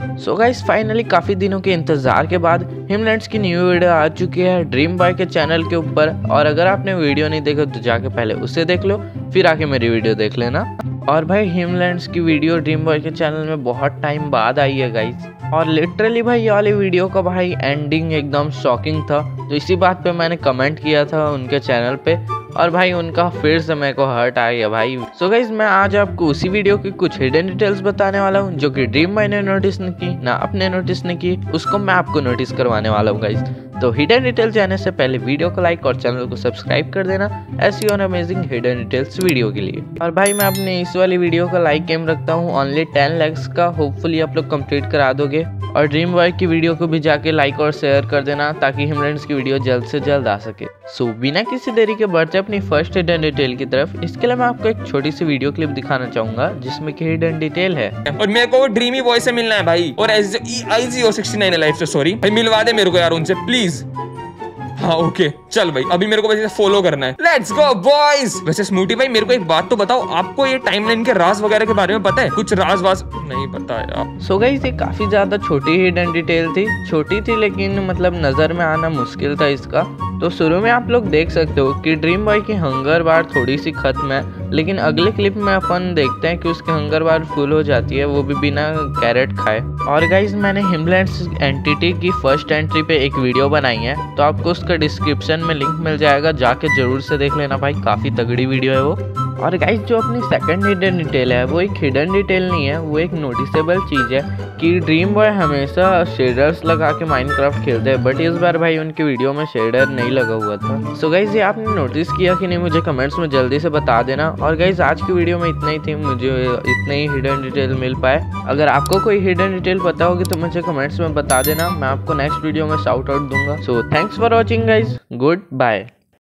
So guys finally काफ़ी दिनों के इंतज़ार के बाद हिमलैंड्स की न्यू वीडियो आ चुकी है ड्रीम बॉय के चैनल के ऊपर। और अगर आपने वीडियो नहीं देखा तो जाके पहले उसे देख लो, फिर आके मेरी वीडियो देख लेना। और भाई हिमलैंड्स की वीडियो ड्रीम बॉय के चैनल में बहुत टाइम बाद आई है गाइस, और लिटरली भाई ये वाली वीडियो का भाई एंडिंग एकदम शॉकिंग था। तो इसी बात पे मैंने कमेंट किया था उनके चैनल पे, और भाई उनका फिर से मेरे को हर्ट आ गया भाई। सो गाइस मैं आज आपको उसी वीडियो की कुछ हिडन डिटेल्स बताने वाला हूँ जो कि ड्रीम बॉय ने नोटिस नहीं की, ना अपने नोटिस नहीं की, उसको मैं आपको नोटिस करवाने वाला हूँ गाइस। तो हिडन डिटेल जाने से पहले वीडियो को लाइक और चैनल को सब्सक्राइब कर देना ऐसी और अमेजिंग हिडन डिटेल्स वीडियो के लिए। और भाई मैं अपने इस वाली वीडियो का लाइक एम रखता हूँ ओनली 10 लाइक्स का, होपफुली आप लोग कंप्लीट करा दोगे। और ड्रीम बॉय की वीडियो को भी जाके लाइक और शेयर कर देना ताकि हिमलैंड्स की वीडियो जल्द से जल्द आ सके। सो बिना किसी देरी के बढ़ते अपनी फर्स्ट हिडन डिटेल की तरफ। इसके लिए मैं आपको एक छोटी सी वीडियो क्लिप दिखाना चाहूंगा जिसमें कि हिडन डिटेल है। और मेरे को ड्रीमी बॉय से मिलना है भाई, और IGO69 लाइफ से सॉरी भाई, मिलवा दे मेरे को यार उनसे प्लीज। हाँ ओके चल भाई, अभी मेरे को वैसे फॉलो करना है, लेट्स गो बॉयज। वैसे स्मूटी भाई मेरे को एक बात तो बताओ, आपको ये टाइमलाइन के राज वगैरह के बारे में पता है? कुछ राज वाज नहीं पता है आप? सो गाइस ये काफी ज्यादा छोटी हिडन डिटेल थी, छोटी थी लेकिन मतलब नजर में आना मुश्किल था इसका। तो शुरू में आप लोग देख सकते हो कि ड्रीम बॉय की हंगर बार थोड़ी सी खत्म है, लेकिन अगले क्लिप में अपन देखते हैं कि उसकी हंगर बार फुल हो जाती है, वो भी बिना कैरेट खाए। और गाइस मैंने हिमलैंड्स एंटिटी की फर्स्ट एंट्री पे एक वीडियो बनाई है, तो आपको उसका डिस्क्रिप्शन में लिंक मिल जाएगा, जाके जरूर से देख लेना भाई, काफी तगड़ी वीडियो है वो। और गाइस जो अपनी सेकंड हिडन डिटेल है वो एक हिडन डिटेल नहीं है, वो एक नोटिसेबल चीज है कि ड्रीम बॉय हमेशा शेडर्स लगा के माइनक्राफ्ट खेलते हैं, बट इस बार भाई उनकी वीडियो में शेडर नहीं लगा हुआ था। सो गाइस ये आपने नोटिस किया कि नहीं मुझे कमेंट्स में जल्दी से बता देना। और गाइस आज की वीडियो में इतना ही थी, मुझे इतने ही हिडन डिटेल मिल पाए। अगर आपको कोई हिडन डिटेल पता होगी तो मुझे कमेंट्स में बता देना, मैं आपको नेक्स्ट वीडियो में शाउट आउट दूंगा। So thanks for watching guys, good bye.